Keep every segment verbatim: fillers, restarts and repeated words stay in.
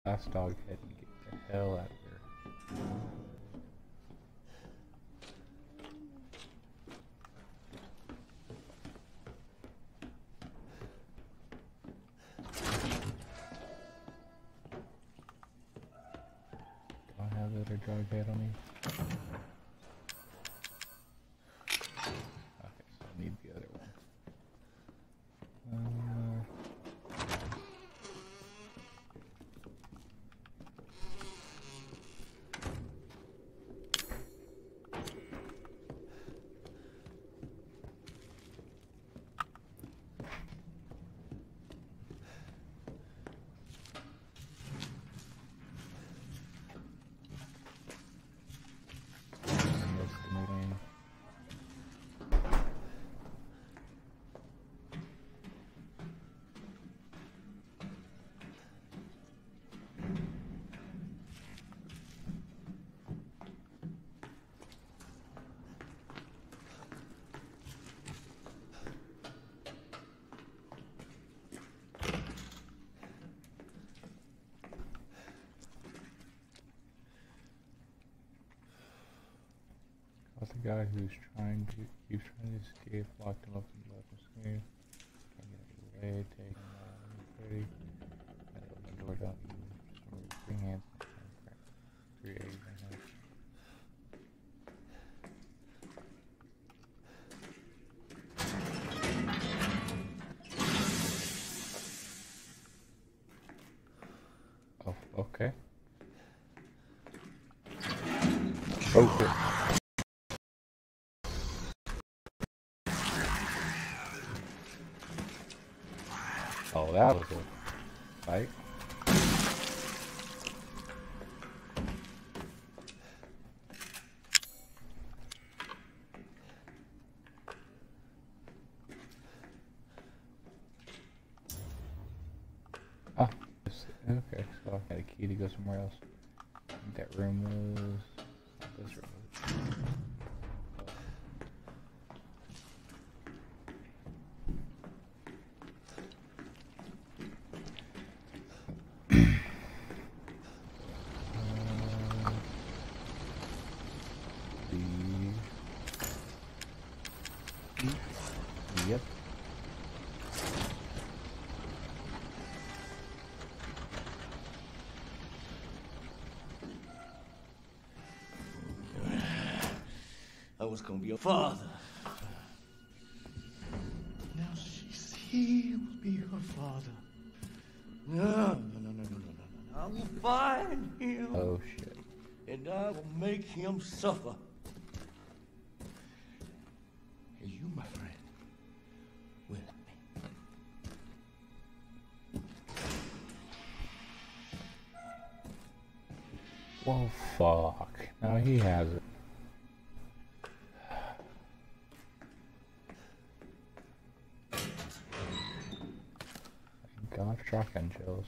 Last dog head and get the hell out of here. Do I have the other dog head on me? Okay, so I need the other one. Uh, Estimating. How's the guy who's trying to keeps trying to escape, locked him up in the left screen. Can't get out of the way, take him out, pretty. Gotta open the door, don't you? Just remember three hands. Three eggs and a half. Oh, okay. Okay. Oh, that was a fight. Ah, okay, so I got a key to go somewhere else. I think that room was this room. Yep. I was gonna be your father. Now she's he will be her father. No, no, no, no, no, no, no, no. I will find him. Oh shit. And I will make him suffer. And you, my friend, will me. Well, fuck. Now he has it. God, shotgun shells.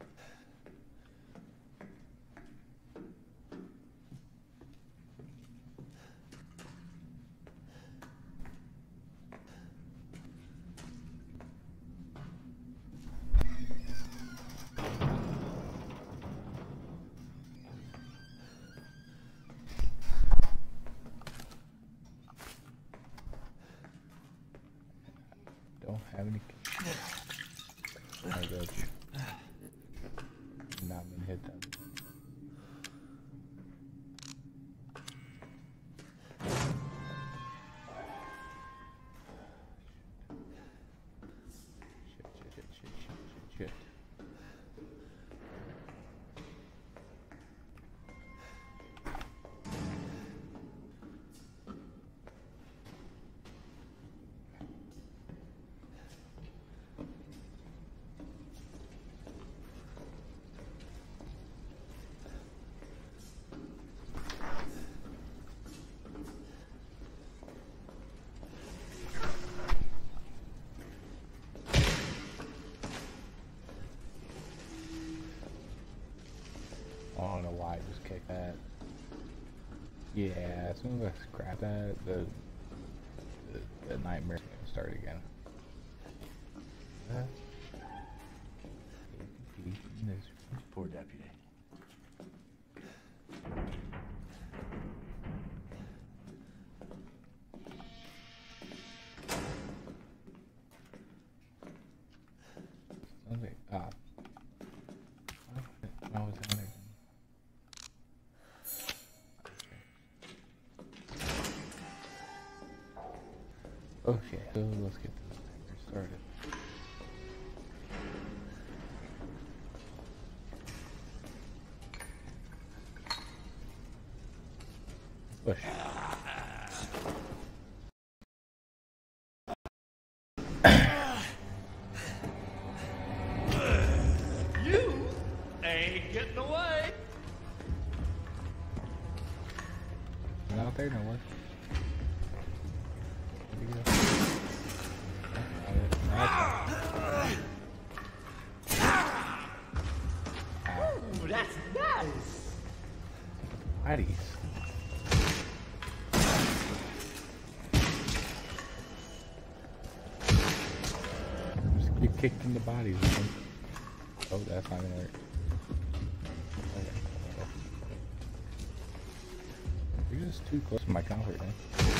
Don't have any. I got you. Not been hit them. Shit, shit, shit, shit, shit, shit, shit. I don't know why I just kicked that. Yeah, as soon as I scrap that, the the, the nightmare's gonna start again. Uh, Poor deputy. Okay, ah. Oh, it's down there. Okay, so let's get this thing started. Push. You ain't getting away. Not out there, no one. Ooh, that's nice. Bodies. Just get kicked in the bodies. Oh, that's not gonna work. Okay. You're just too close to my comfort, man.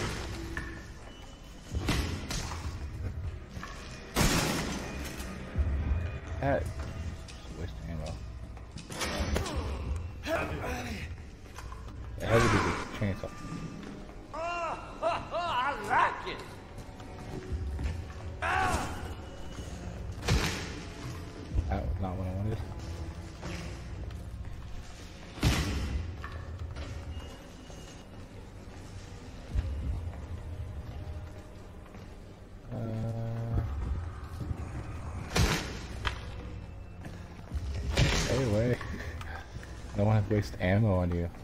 That just a waste of ammo. The heavy duty chainsaw. I like it. That was not what I wanted. Uh, stay away. I don't want to waste ammo on you.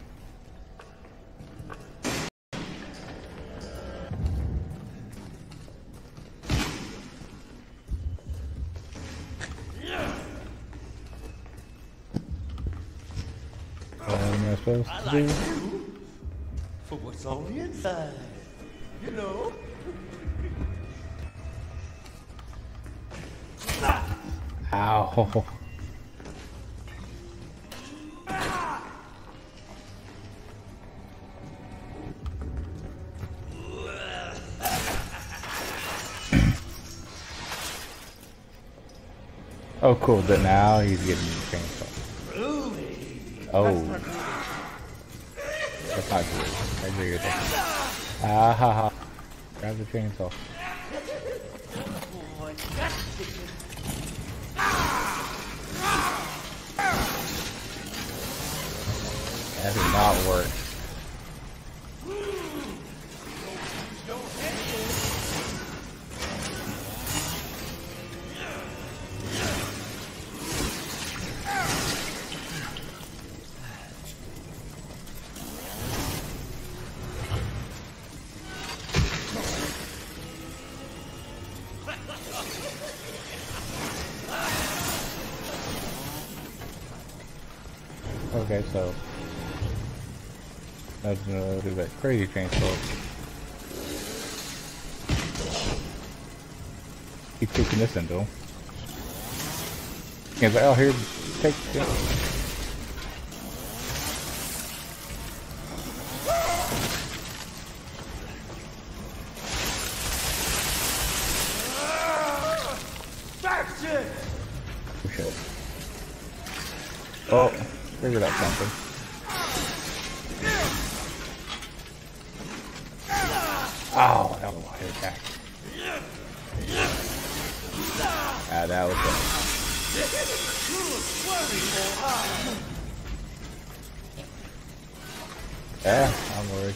Supposed I to like do. you for what's on the inside. You know? Ow. Oh, cool. But now he's getting the chainsaw. Rudy. Oh. That's not good. That's what you're thinking. Ah ha ha. Grab the chainsaw. Boy, that's it. That did not work. Okay, so that's gonna do that crazy chainsaw. Keep taking this into him. He's like, oh, here, take it. That's it. Oh, shit. Oh, figured out something. Oh, that was a hard attack. Ah, that was it. Yeah, I'm worried.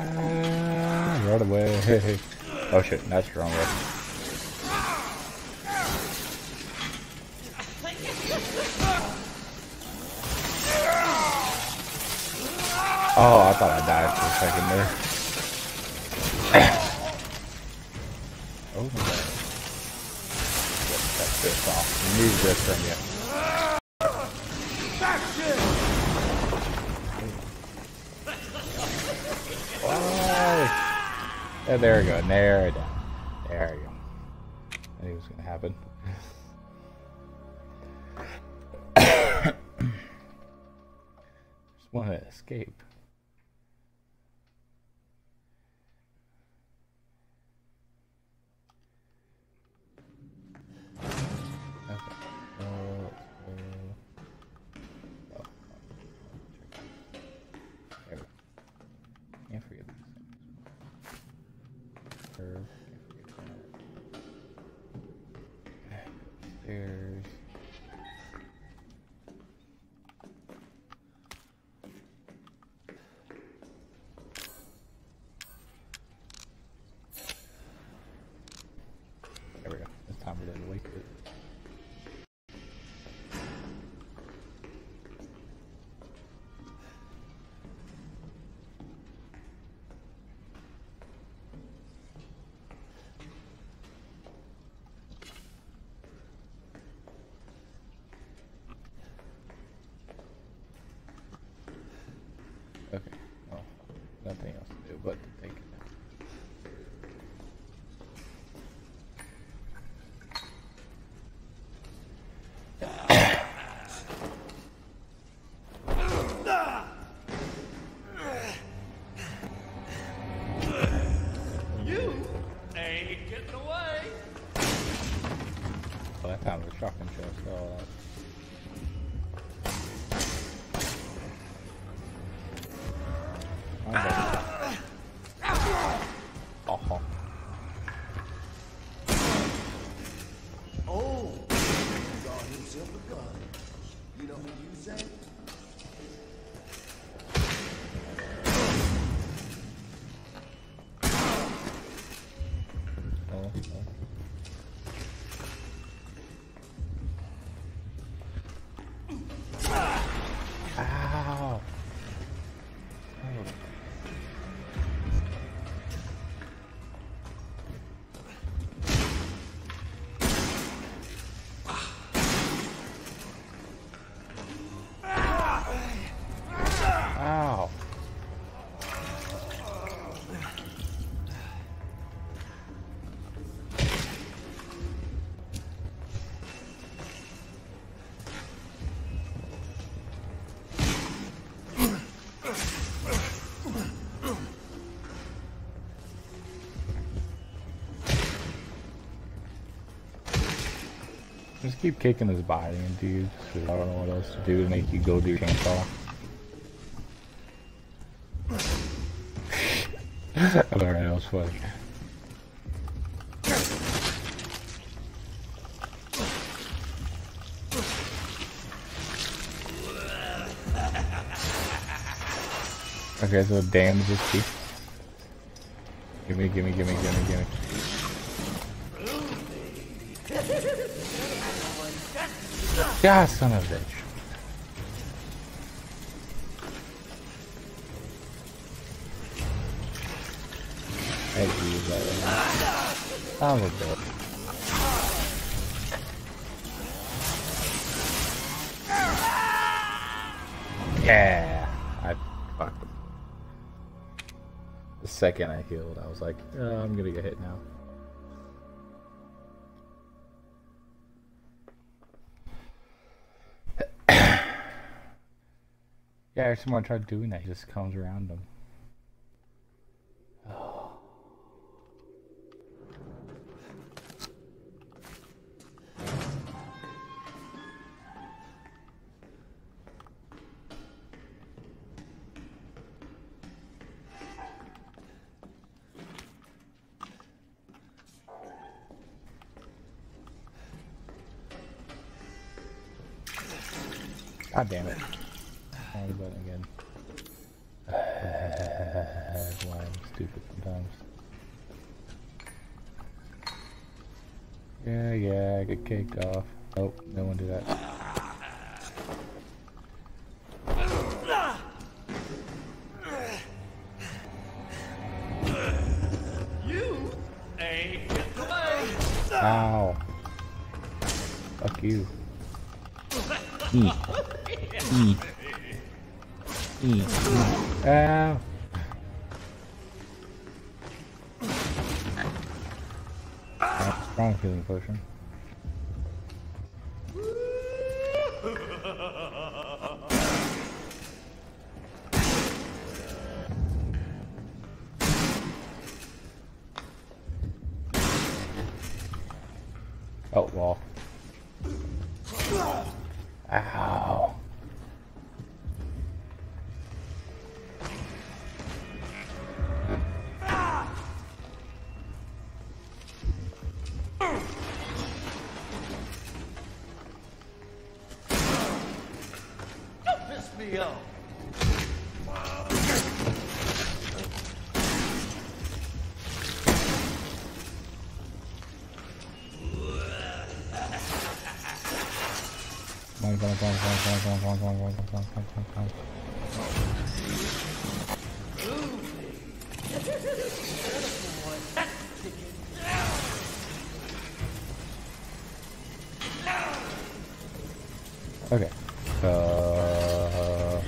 Ah, right away. Oh shit, that's the wrong way. Oh, I thought I died for a second there. Oh my god. Cut this off. Remove this from you. Oh. Yeah, there we go. There it down. There we go. I knew it was gonna happen. Just want to escape. There's there we go. It's time to delete it. Okay, well, nothing else to do but to take it. You ain't getting away. Well, that time was a shotgun shell, so all that. Oh. Oh, he got himself a gun. You know who used that? Oh, oh. Ow. Oh. Ow. Just keep kicking his body in, dude. I don't know what else to do to make you go do your chainsaw. Alright, that was funny. Okay, so damage is key. Gimme, gimme, gimme, gimme, gimme. God, son of a bitch. I had to use that right now. Son of a bitch. Yeah, I fucked him. The second I healed, I was like, oh, I'm gonna get hit now. Yeah, every time I try doing that, he just comes around them. Oh. God damn it. Wrong button again. That's why I'm stupid sometimes. Yeah, yeah, I get caked off. Oh, no one did that. Ow. Fuck you. Eat. Eat. Eat. Ow. Right, strong healing potion. Oh, wall. Ow. Don't piss me off. Come on, come on, come on, come on, come on, come on, come on, come on, come on, come on. Okay. Uh...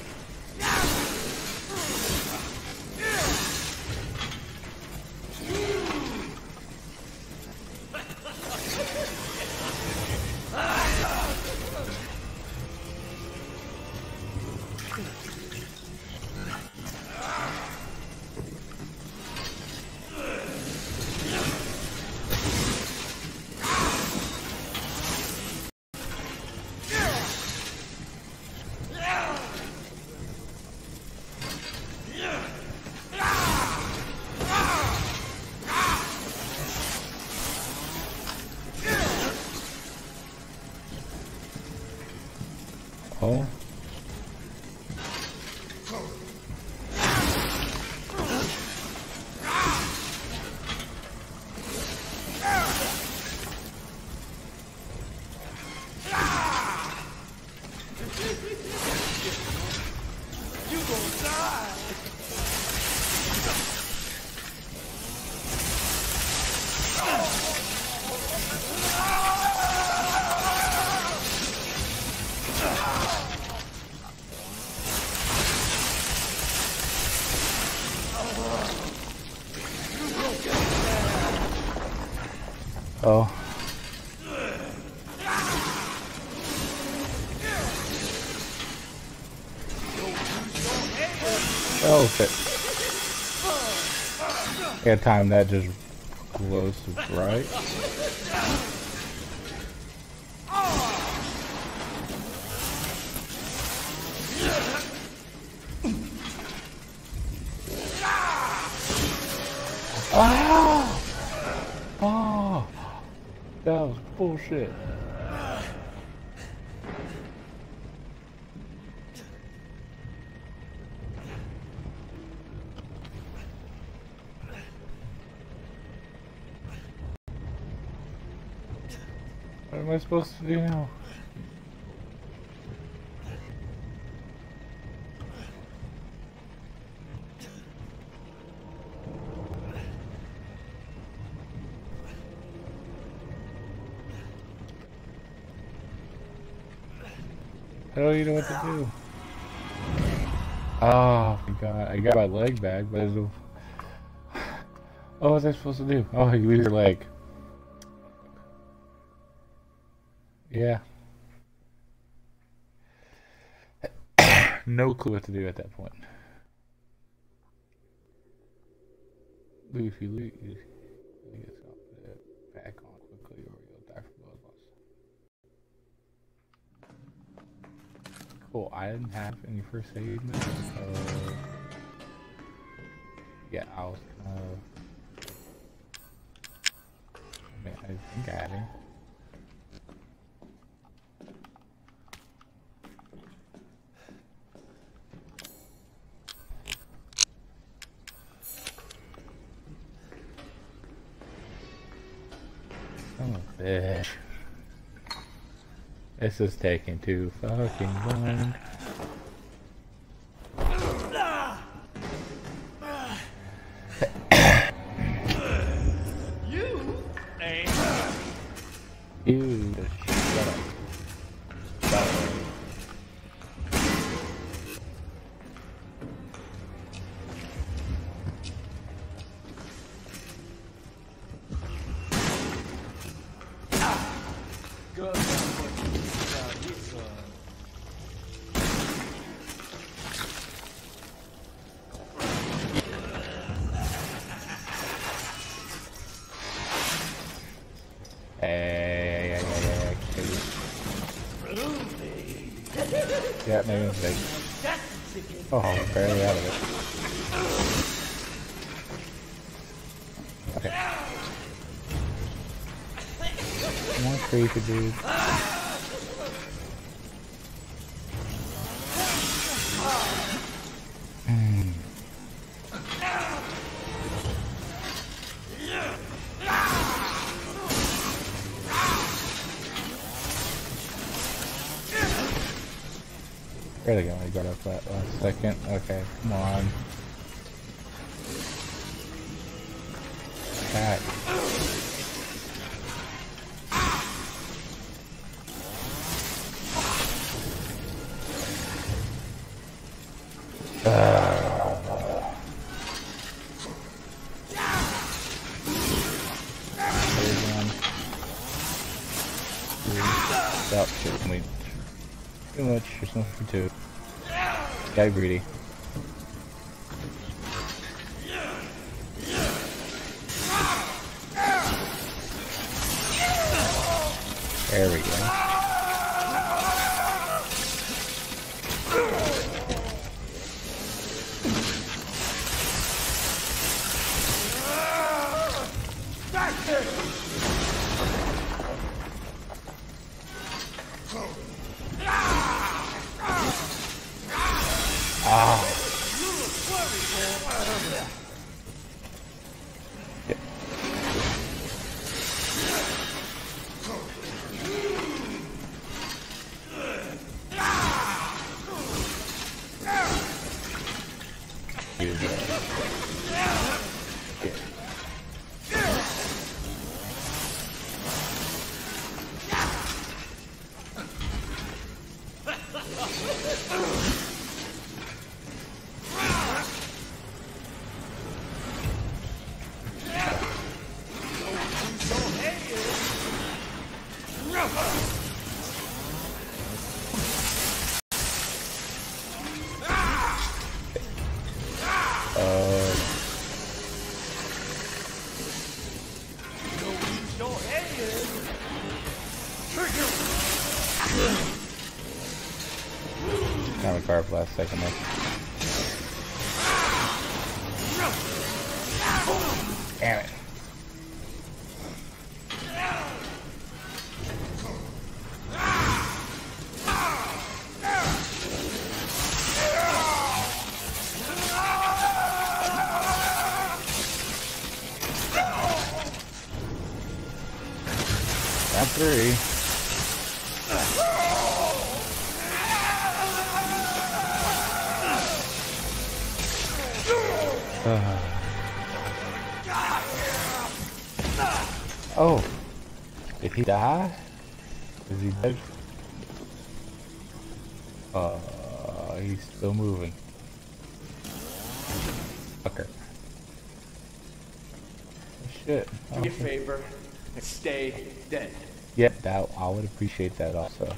Oh. You gonna die. Oh. Oh shit. Yeah, time that just glows bright. Oh! Oh! That was bullshit. What am I supposed to do now? I don't even know what to do. Oh my god, I got my leg back, but it's a... Oh, what was I supposed to do? Oh, you lose your leg. Yeah. No clue what to do at that point. If you lose, you get back on quickly or you'll die from blood loss. Cool, I didn't have any first aid, so... Yeah, I was kind of... I mean, I think I had him. Son of a bitch. This is taking too fucking long. You ain't Ew, shut up. Shut up. Good. Hey, hey, hey, hey, hey, hey. Yeah, maybe a mistake. Oh, I'm barely out of it. Okay. More creepy, dude. Mm. Barely got my guard up that last second. Okay, come on. Cat. Stop shooting me. Too much, there's nothing to it. Got greedy. There we go. Ah. Yeah. Use that. Yeah. Kind of a carve last second there. Damn it. Round three. Uh. Oh, did he die? Is he dead? Uh, he's still moving. Fucker. Shit. Do me a favor and stay dead. Yeah, that I would appreciate that also.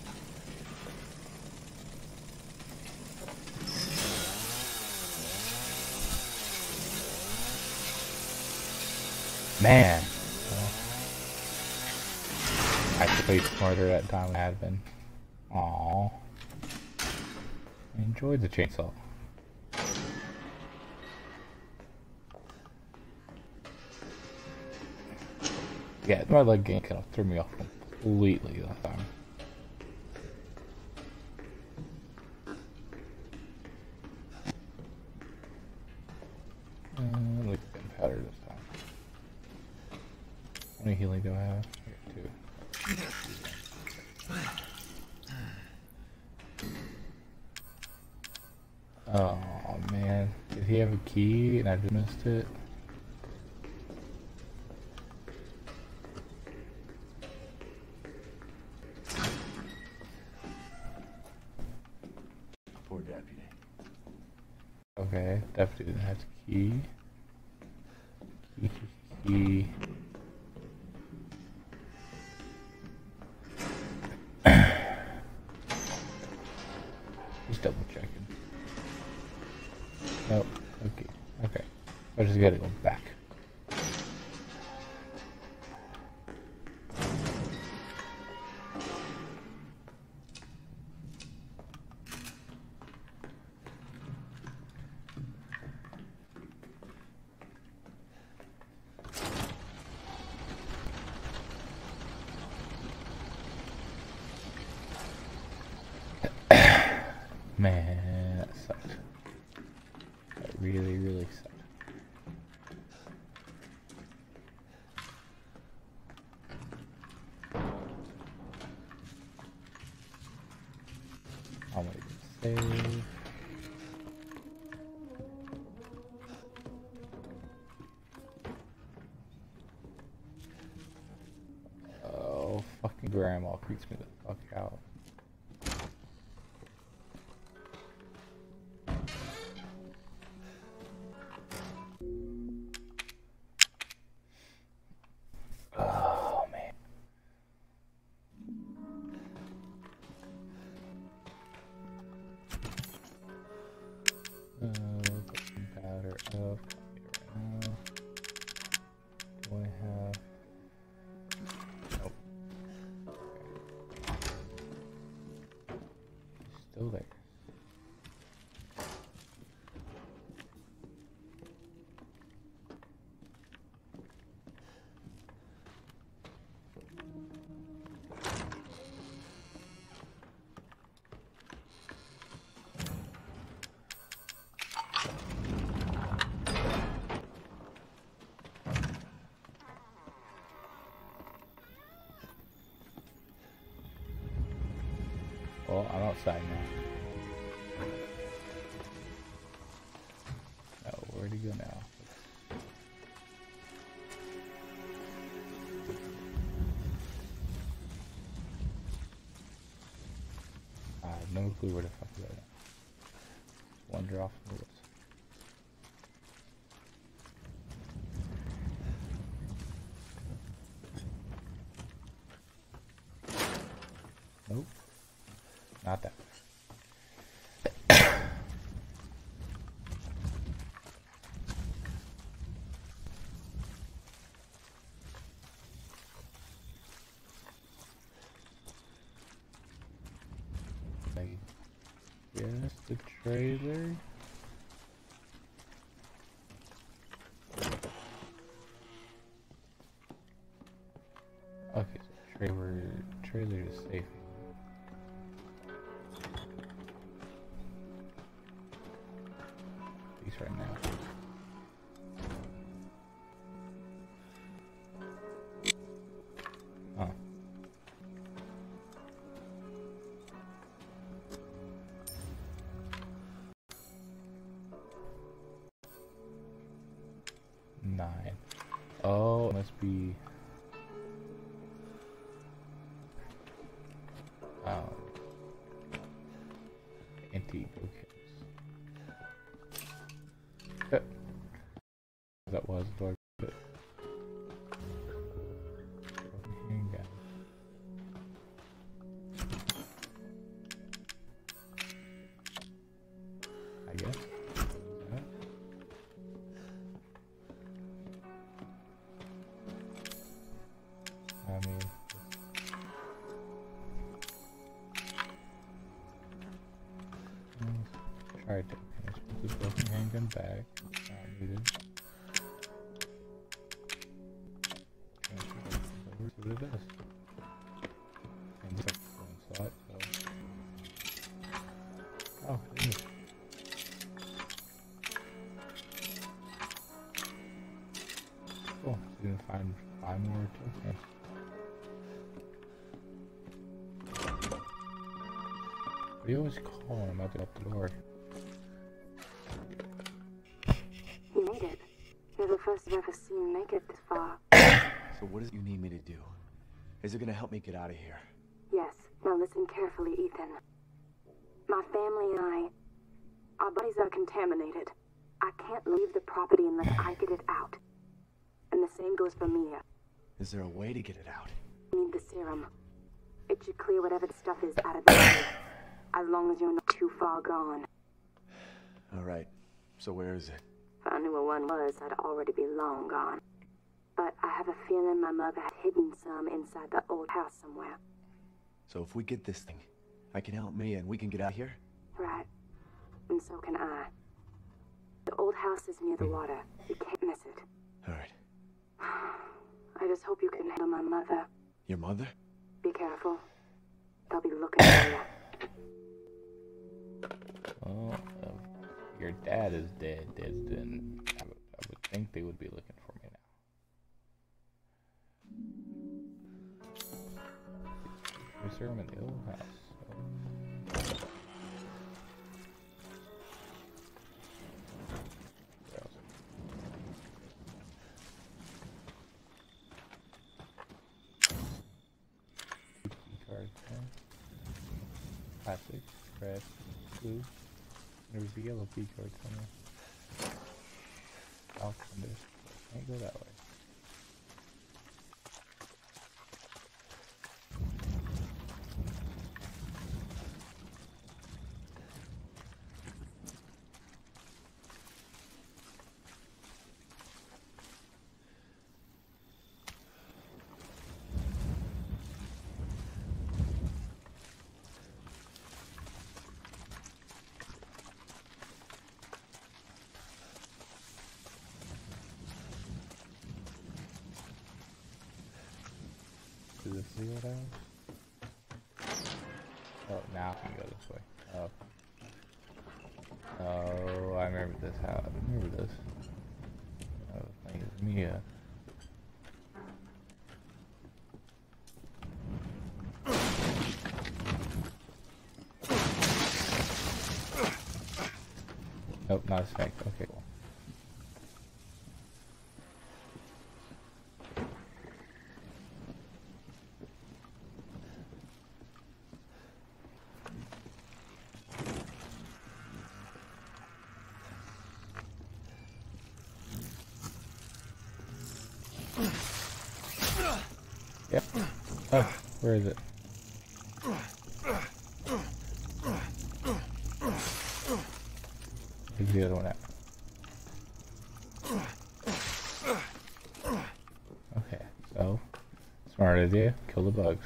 Man, I played smarter that time than I had been. Aww, I enjoyed the chainsaw. Yeah, my leg game kind of threw me off completely that time. Uh, like gunpowder this time. How many healing do I have? I got two. Oh man, did he have a key and I just missed it? Okay, definitely has a key. Key, key, key. Just double checking. Nope. Okay. Okay. I just gotta go back. Man, that sucked. That really, really sucked. I'm gonna get saved. Oh, fucking grandma creeps me the fuck out. Oh man. Uh, we'll put some powder up right now. Do I have? Nope. Okay. Still there. Well, I'm outside now. Oh, where'd he go now? I have no clue where the fuck he went. Wander off in the woods. Nope. Not that. I guess the trailer. Okay, so trailer trailer is safe. At least right now. Huh. Nine. Oh, it must be. Oh. Antique. Okay. Yep. That was the bit. Handgun. I guess. That. I mean. Try to put this broken handgun back. Not needed. Transfer over to the vest. And the second slot, so. Oh, it is. Cool. So you can find five more tokens. We always call him out the door. You made it. You're the first I've ever seen make it this far. So what is it you need me to do? Is it gonna help me get out of here? Yes. Now listen carefully, Ethan. My family and I, our bodies are contaminated. I can't leave the property unless I get it out. And the same goes for Mia. Is there a way to get it out? I need the serum. It should clear whatever the stuff is out of the area, as long as you're not too far gone. All right. So where is it? If I knew where one was, I'd already be long gone. But I have a feeling my mother had hidden some inside the old house somewhere. So if we get this thing, I can help Mia and we can get out of here? Right. And so can I. The old house is near the water. You can't miss it. All right. I just hope you can handle my mother. Your mother? Be careful. They'll be looking for you. Well, um, your dad is dead, dead, then I would, I would think they would be looking for me now. We serum in the old house. So. What else? Key card, okay. Classic, red, blue. There was a yellow key card somewhere. I'll come this. Can't go that way. Is this the old house? Oh, now I can go this way. Oh. Oh, I remember this house. I remember this. Oh, my name is Mia. Nope, not a snake. Okay, cool. Yep. Oh, where is it? Where's the other one at? Okay, so smart idea, kill the bugs.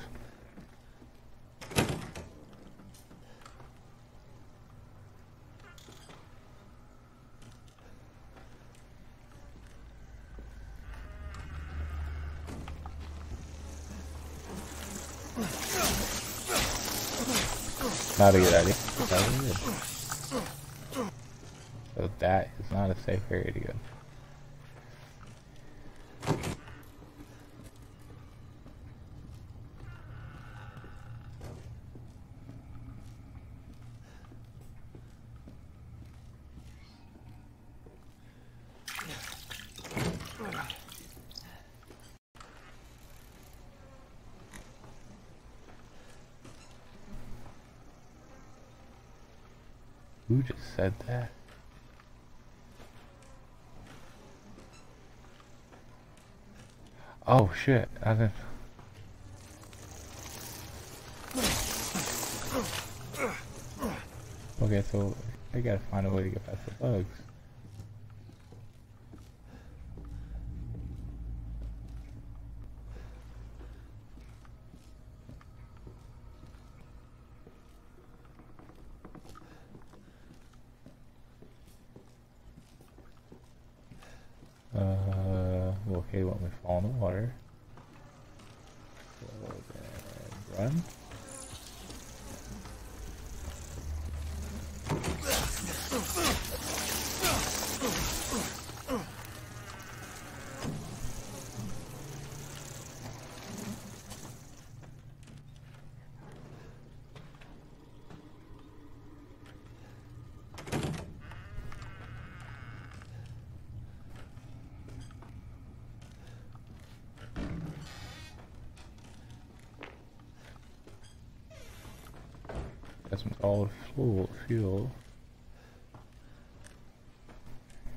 Not a good idea. Not a good. So that is not a safe area to go. Who just said that? Oh shit, I didn't... Okay, so I gotta find a way to get past the bugs. Uh, well, okay, let me fall in the water. So then run. Got some solid fuel. fuel.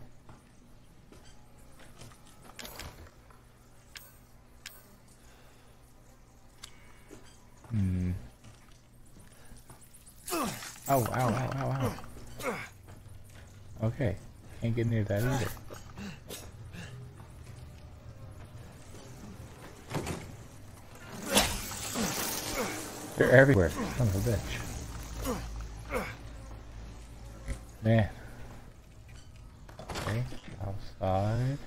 Hmm. Oh, ow, ow, ow, ow. Okay. Can't get near that either. They're everywhere. Son of a bitch. Man. Okay, outside.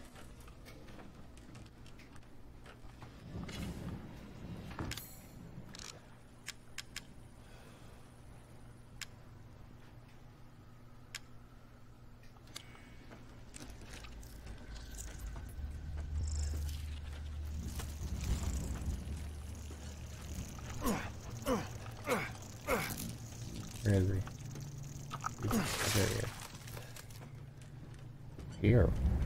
Where is he? There he is. Here.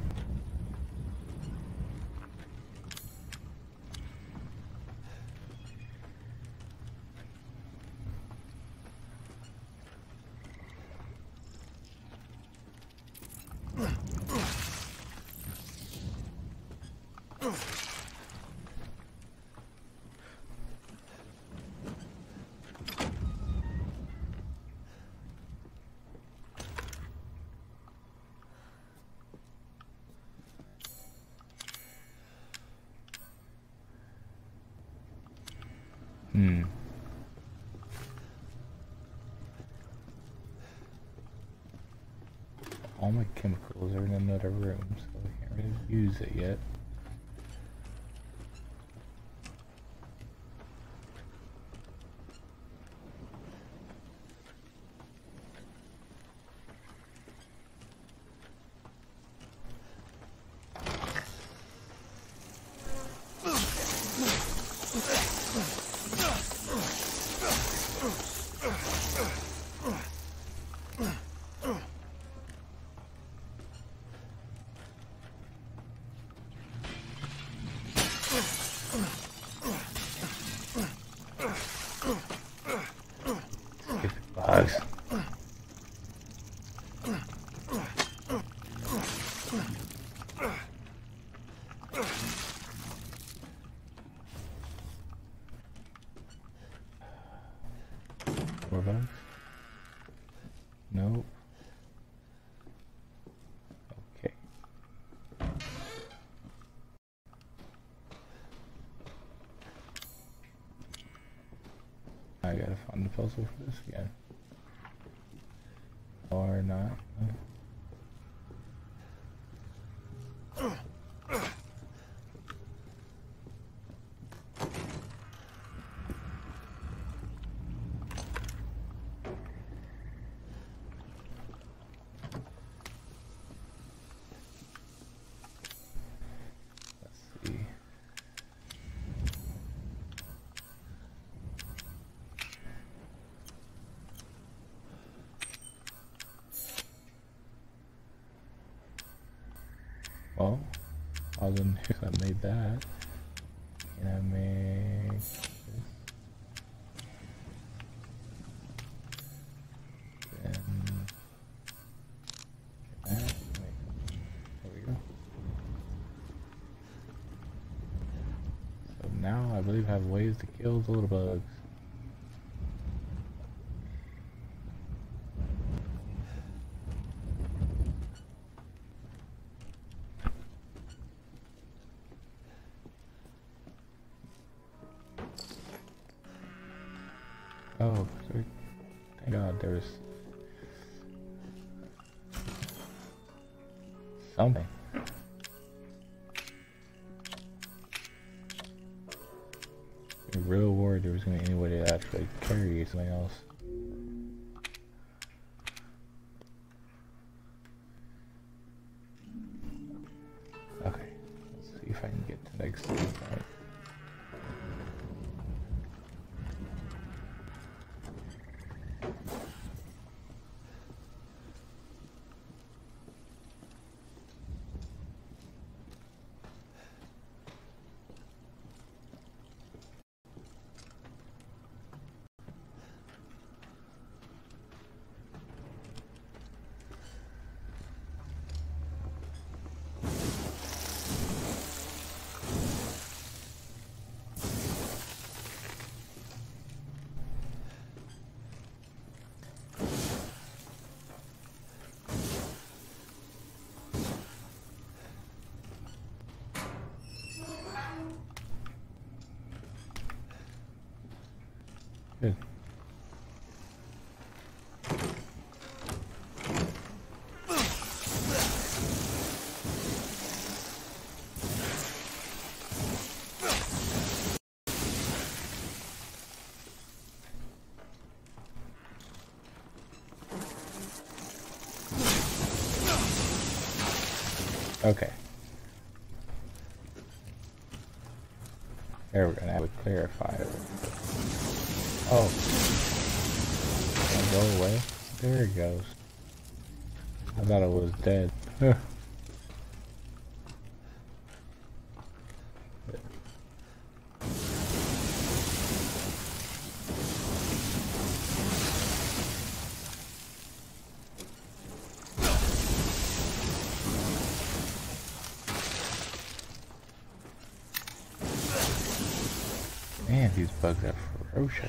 Hmm. All my chemicals are in another room, so I can't really use it yet. Bugs. More bugs? Nope. Okay. I gotta find the puzzle for this again. Or not. Let's see. Well, I was in here, I made that. Can I make this? Then that. Wait. There we go. So now I believe I have ways to kill the little bugs. Oh, sorry. Thank God there's something. I'm real worried there was going to be any way to actually carry something else. Okay, let's see if I can get to the next point. Good. Okay. There we're gonna have a clarifier. Oh. Can go away? There it goes. I thought it was dead. Man, these bugs are ferocious.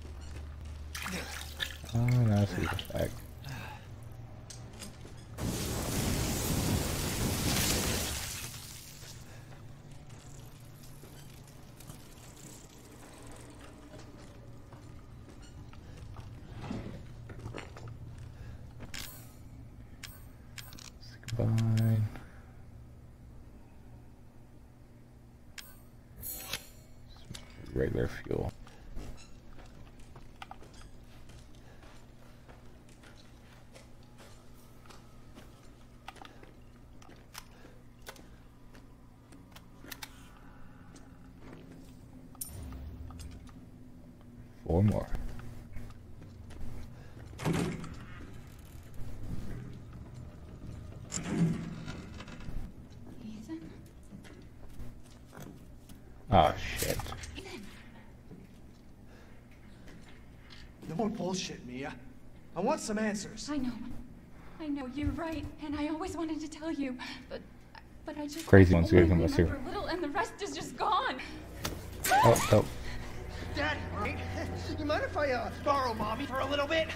Oh, now I see the back. Combine. Regular fuel. Four more. Ethan? Oh shit. Don't bullshit me. I, I want some answers. I know. I know, you're right, and I always wanted to tell you, but but I just Crazy ones only give him a remember secret. a little, and the rest is just gone. Oh, oh. Daddy, right? You mind if I uh, borrow Mommy for a little bit?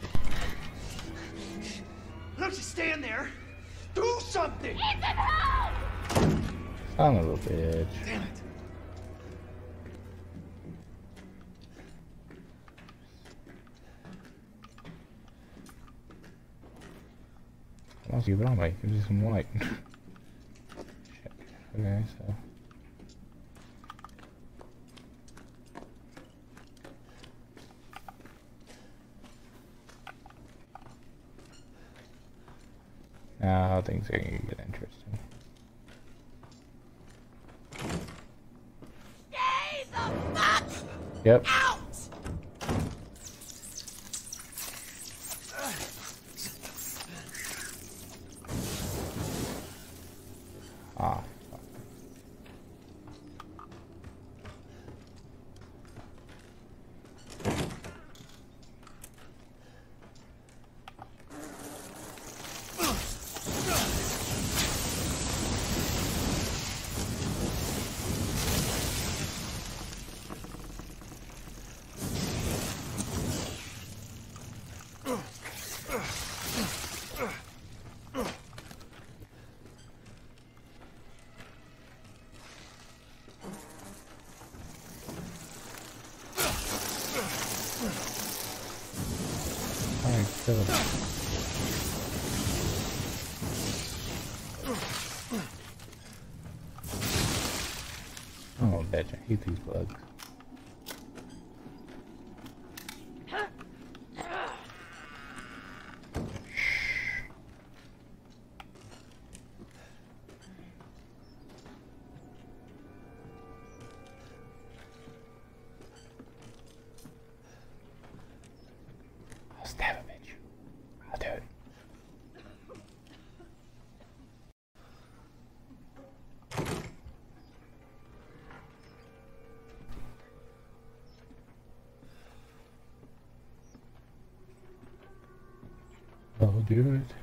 Don't you stand there. Do something! Ethan, help! Son of a bitch. Damn it. I'll keep it on me. Give me some light. Shit. Okay, so. Now things are gonna get interesting. Stay the fuck Yep. out! Ah. Fuck. Alright, kill him. Oh, bitch, I hate these bugs. I'll stab a bitch. I'll do it. I'll do it.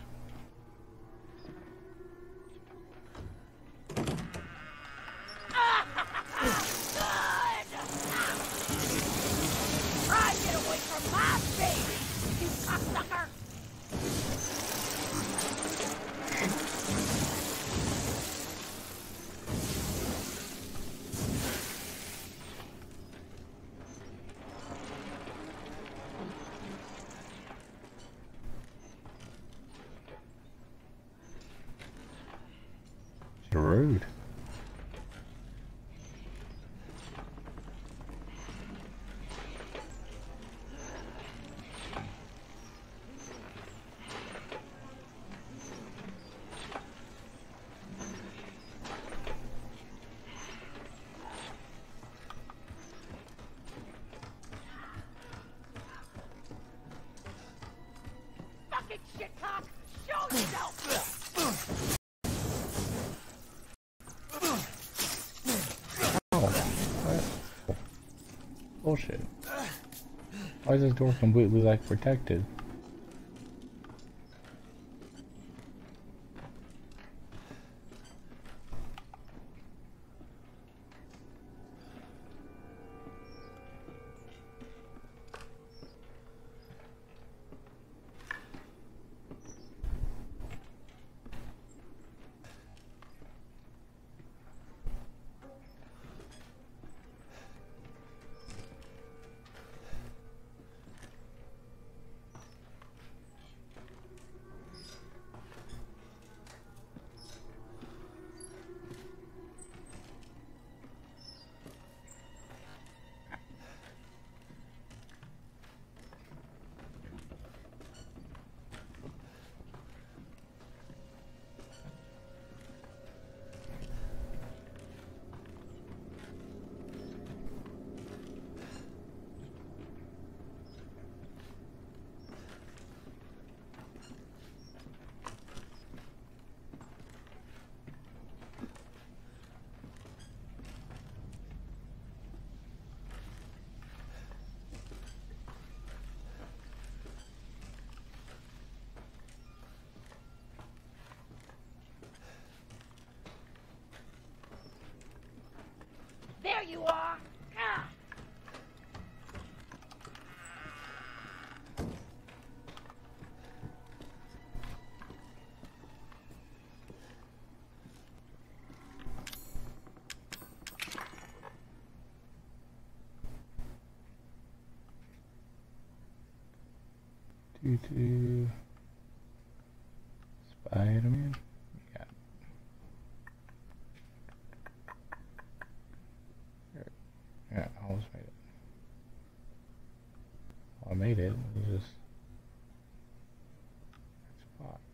Try to get away from my baby, you cocksucker! rude. Fucking shit cock! Show yourself! Oh, what? Bullshit. Why is this door completely like protected? There you are! Ah. Two, two. Spider-Man. Yeah. Yeah, I almost made it. Well, I made it. It was just that spot.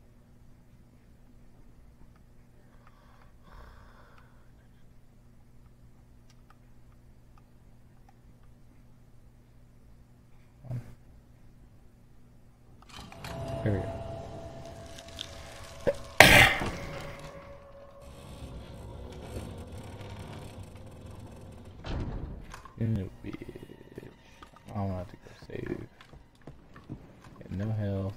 One. There we go. In the bitch. I'm gonna have to go save. Got no health.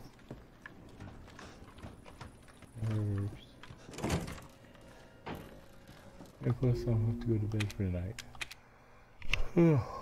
Herbs. And plus, I'll have to go to bed for the night.